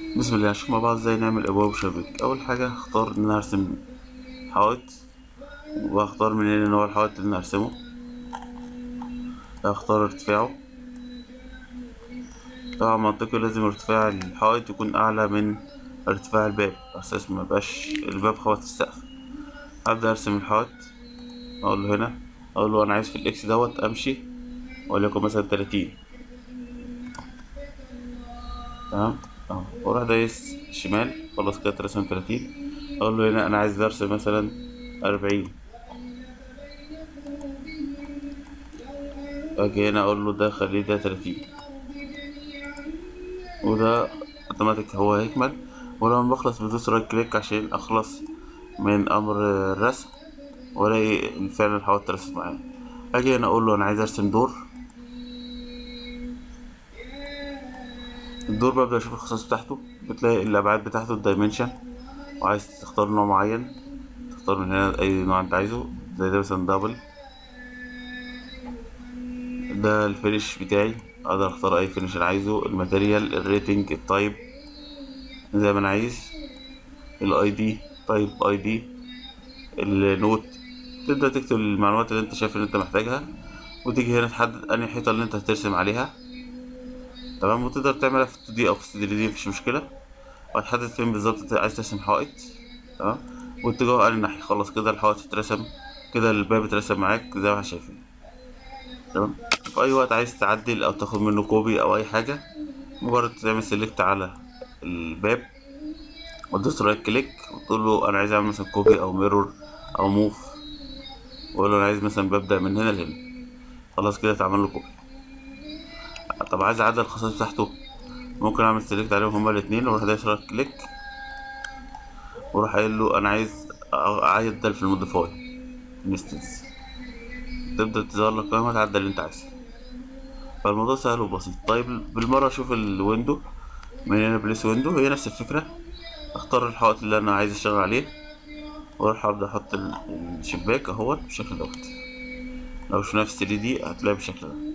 بسم الله. نشوف مع بعض ازاي نعمل ابواب وشبابيك. اول حاجه هختار ان انا ارسم حائط، وهختار منين ان هو الحائط اللي انا هرسمه. هختار ارتفاعه. طبعا منطقي لازم ارتفاع الحائط يكون اعلى من ارتفاع الباب، على اساس ميبقاش الباب خبط السقف. هبدا ارسم الحائط. اقول له هنا، اقول له انا عايز في الاكس دوت امشي، وليكن مثلا 30. تمام. اهو واروح دايس شمال، خلاص كده اترسم 30. اقول له هنا انا عايز ارسم مثلا 40. اجي هنا اقول له ده خليه ده 30، وده اوتوماتيك هو هيكمل. ولما بخلص بدوس رايت كليك عشان اخلص من امر الرسم، والاقي فعلا الحواف اترسم معايا. اجي هنا اقول له انا عايز ارسم دور. الدور ببدأ اشوف الخصائص بتاعته، بتلاقي الابعاد بتاعته الدايمنشن، وعايز تختار نوع معين تختار من هنا اي نوع انت عايزه، زي ده مثلا دبل. ده الفينش بتاعي، اقدر اختار اي فينش انا عايزه، الماتيريال، الريتنج، التايب زي ما انا عايز، الاي دي، تايب اي دي، النوت. تبدأ تكتب المعلومات اللي انت شايف ان انت محتاجها، وتيجي هنا تحدد انهي حيطة اللي انت هترسم عليها. تمام. وتقدر تعملها في 2D او في 3D، مفيش مشكلة. وهتحدد فين بالظبط انت عايز ترسم حائط. تمام. واتجاهه انهي ناحية. خلاص كده الحائط اترسم، كده الباب اترسم معاك زي ما احنا شايفين. تمام. في اي وقت عايز تعدل او تاخد منه كوبي او اي حاجة، مجرد تعمل سيلكت على الباب، وتدوس رايت كليك وتقول له انا عايز اعمل مثلا كوبي او ميرور او موف، واقول له انا عايز مثلا ببدأ من هنا لهنا. خلاص كده اتعمل له كوبي. طب عايز اعدل الخصائص بتاعته، ممكن اعمل سيلكت عليهم هما الاتنين، واروح دايس رايت كليك، واروح قايل له انا عايز اعدل في الموديفاي انستنس. تبدا تظهر لك قائمه تعدل اللي انت عايزه. فالموضوع سهل وبسيط. طيب بالمره اشوف الويندو من هنا، بليس ويندو هي نفس الفكره. اختار الحائط اللي انا عايز اشتغل عليه، واروح ابدا احط الشباك اهوت بالشكل دوت. لو شفناه في 3D هتلاقي بالشكل ده.